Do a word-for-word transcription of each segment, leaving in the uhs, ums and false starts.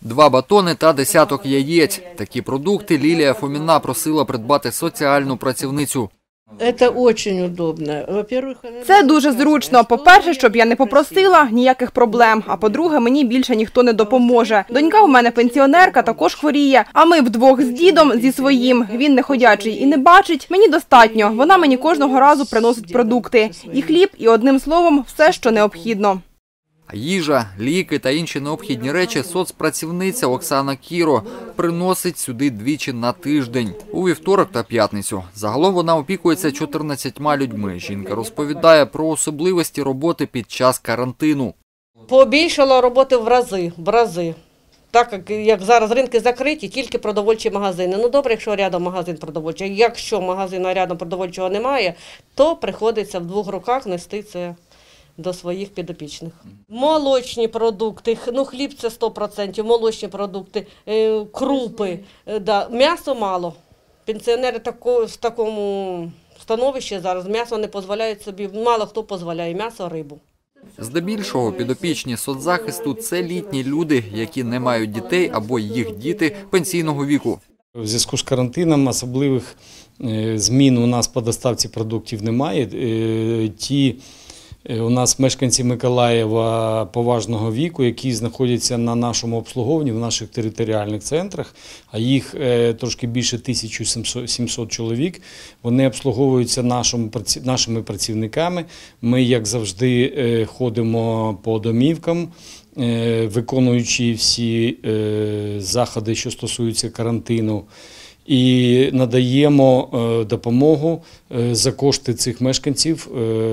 Два батони та десяток яєць. Такі продукти Лілія Фоміна просила придбати соціальну працівницю. Це дуже зручно. По-перше, щоб я не попросила, ніяких проблем. А по-друге, мені більше ніхто не допоможе. Донька у мене пенсіонерка, також хворіє. А ми вдвох з дідом зі своїм. Він не ходячий і не бачить. Мені достатньо. Вона мені кожного разу приносить продукти. І хліб, і одним словом, все, що необхідно. А їжа, ліки та інші необхідні речі соцпрацівниця Оксана Кіро приносить сюди двічі на тиждень – у вівторок та п'ятницю. Загалом вона опікується чотирнадцятьма людьми. Жінка розповідає про особливості роботи під час карантину. Побільшало роботи в рази, в рази. Так як зараз ринки закриті, тільки продовольчі магазини. Ну добре, якщо рядом магазин продовольчий. Якщо магазину рядом продовольчого немає, то приходиться в двох руках нести це до своїх підопічних. Молочні продукти, ну хліб це сто відсотків, молочні продукти, крупи, да. М'ясо мало. Пенсіонери тако, в такому становищі зараз м'ясо не дозволяють собі, мало хто дозволяє м'ясо, рибу. Здебільшого підопічні соцзахисту – це літні люди, які не мають дітей або їх діти пенсійного віку. У зв'язку з карантином особливих змін у нас по доставці продуктів немає. Ті у нас мешканці Миколаєва поважного віку, які знаходяться на нашому обслуговуванні в наших територіальних центрах, а їх трошки більше тисяча сімсот чоловік, вони обслуговуються нашими працівниками. Ми, як завжди, ходимо по домівкам, виконуючи всі заходи, що стосуються карантину, і надаємо допомогу за кошти цих мешканців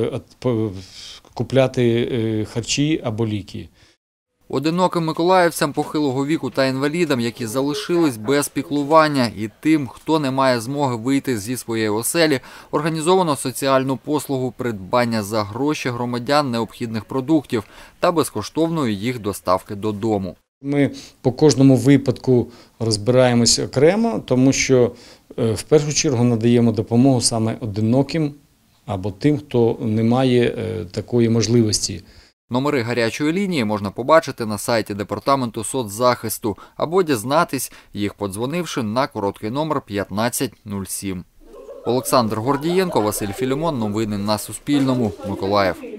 купляти харчі або ліки. Одиноким миколаївцям похилого віку та інвалідам, які залишились без піклування, і тим, хто не має змоги вийти зі своєї оселі, організовано соціальну послугу придбання за гроші громадян необхідних продуктів та безкоштовної їх доставки додому. Ми по кожному випадку розбираємося окремо, тому що в першу чергу надаємо допомогу саме одиноким або тим, хто не має такої можливості. Номери гарячої лінії можна побачити на сайті Департаменту соцзахисту або дізнатись їх, подзвонивши на короткий номер п'ятнадцять нуль сім. Олександр Гордієнко, Василь Філімон. Новини на Суспільному. Миколаїв.